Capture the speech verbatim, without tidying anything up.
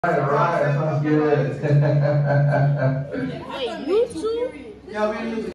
All right, all right, that sounds good. Wait, YouTube? Yeah, we